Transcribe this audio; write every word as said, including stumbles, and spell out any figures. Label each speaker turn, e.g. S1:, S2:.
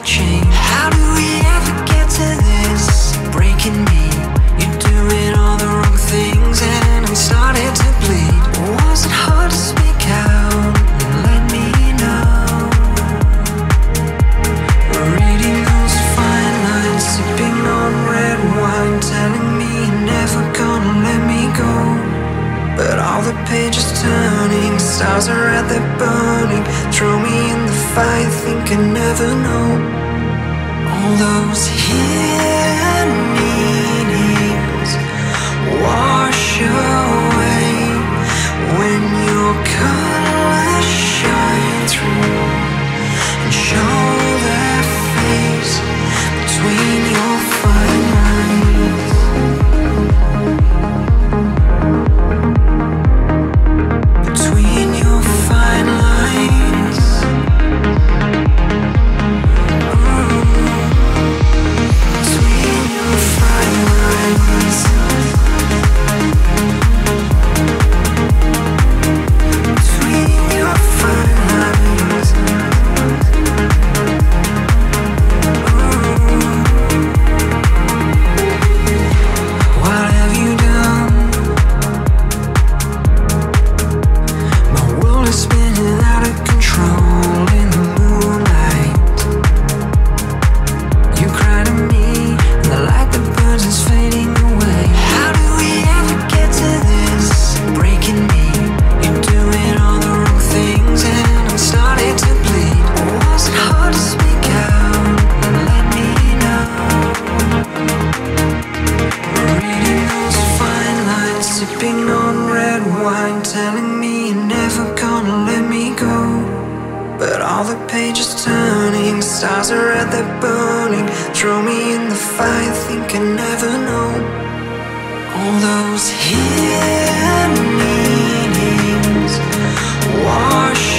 S1: change. How do we ever get to this? Breaking me, you're doing all the wrong things, and I'm starting to bleed. Was it hard to speak out and let me know? Reading those fine lines, sipping on red wine, telling me you're never gonna let me go. But all the pages turning, stars are out there burning. Throw me in the fire, think I never know. All those hidden meanings wash away when your colors shine through and show their face between your fine lines. Between your fine lines. Ooh. Between your fine lines. Between your fine lines. Ooh. What have you done? My world is spinning out of control in the moonlight. You cry to me, and the light that burns is fading away. How do we ever get to this? Breaking me, you're doing all the wrong things, and I'm starting to bleed. Was it hard to speak out and let me know? Reading those fine lines, sipping on red wine, telling me you're never gonna let me go. But all the pages turning, stars are out there burning. Throw me in the fire, think I never know. All those hidden meanings wash